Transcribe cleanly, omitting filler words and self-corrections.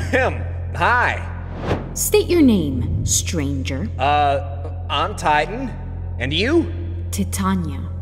Hi. State your name, stranger. I'm Titan. And you? Titania.